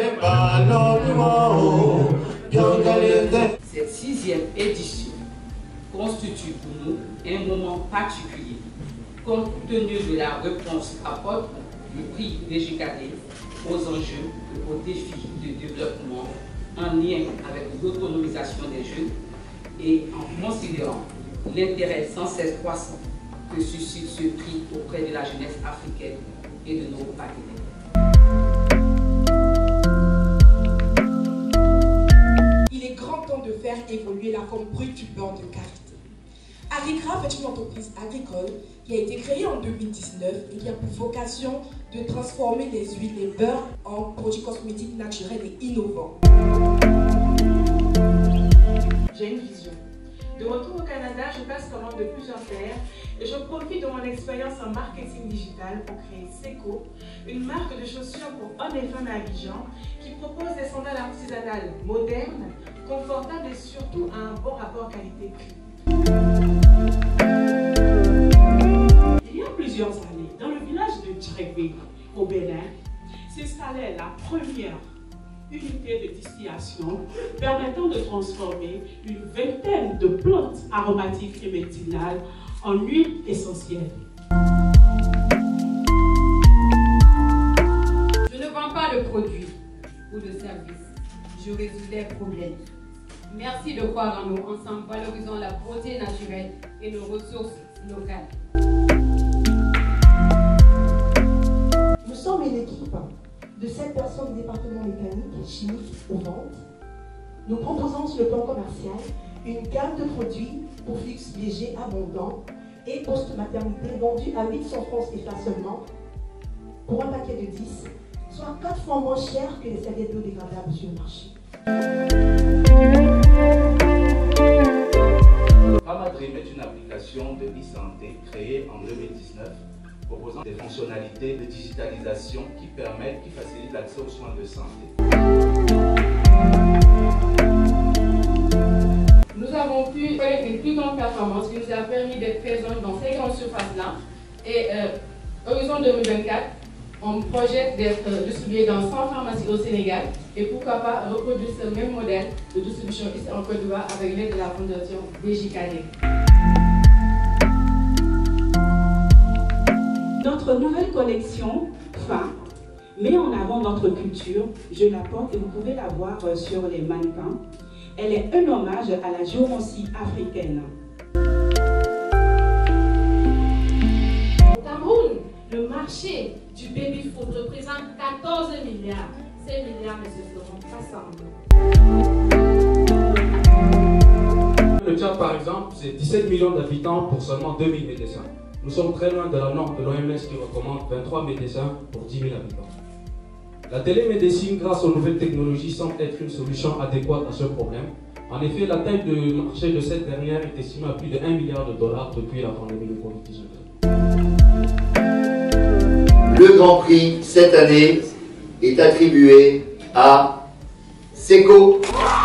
Cette 6e édition constitue pour nous un moment particulier, compte tenu de la réponse apportée du prix DGKD aux enjeux et aux défis de développement en lien avec l'autonomisation des jeunes et en considérant l'intérêt sans cesse croissant que suscite ce prix auprès de la jeunesse africaine et de nos partenaires. Il est grand temps de faire évoluer la forme brute du beurre de karité. Arigraph est une entreprise agricole qui a été créée en 2019 et qui a pour vocation de transformer les huiles et beurres en produits cosmétiques naturels et innovants. J'ai une vision. De retour au Canada, je passe commande de plusieurs terres et je profite de mon expérience en marketing digital pour créer Seco, une marque de chaussures pour hommes et femmes à Abidjan qui propose des sandales artisanales modernes, confortables et surtout à un bon rapport qualité-prix. Il y a plusieurs années, dans le village de Djegbe, au Bénin, s'installait la première unité de distillation permettant de transformer une vingtaine de plantes aromatiques et médicinales en huile essentielle. Je ne vends pas de produits ou de services, je résous les problèmes. Merci de croire en nous. Ensemble, valorisons la beauté naturelle et nos ressources locales. Nous sommes une équipe de 7 personnes du département mécanique, chimique aux ventes. Nous proposons sur le plan commercial une gamme de produits pour flux léger abondant et post-maternité vendus à 800 francs CFA seulement pour un paquet de 10, soit 4 fois moins cher que les serviettes biodégradables sur le marché. Pamadream est une application de e-santé créée en 2019 proposant des fonctionnalités de digitalisation qui facilitent l'accès aux soins de santé. Nous avons pu faire une plus grande performance qui nous a permis d'être présents dans ces grandes surfaces-là. Et Horizon 2024, on projette d'être distribué dans 100 pharmacies au Sénégal et pourquoi pas reproduire ce même modèle de distribution ici en Côte d'Ivoire avec l'aide de la fondation DGKD. Notre nouvelle collection, Fin, met en avant notre culture. Je la porte et vous pouvez la voir sur les mannequins. Elle est un hommage à la géomancie africaine. Au Cameroun, le marché du baby-food représente 14 milliards. Ces milliards ne se feront pas sans nous. Le Tchad, par exemple, c'est 17 millions d'habitants pour seulement 2000 médecins. Nous sommes très loin de la norme de l'OMS qui recommande 23 médecins pour 10 000 habitants. La télémédecine, grâce aux nouvelles technologies, semble être une solution adéquate à ce problème. En effet, la taille de marché de cette dernière est estimée à plus de 1 milliard de dollars depuis la pandémie de Covid-19. Le Grand Prix, cette année, est attribué à Seco.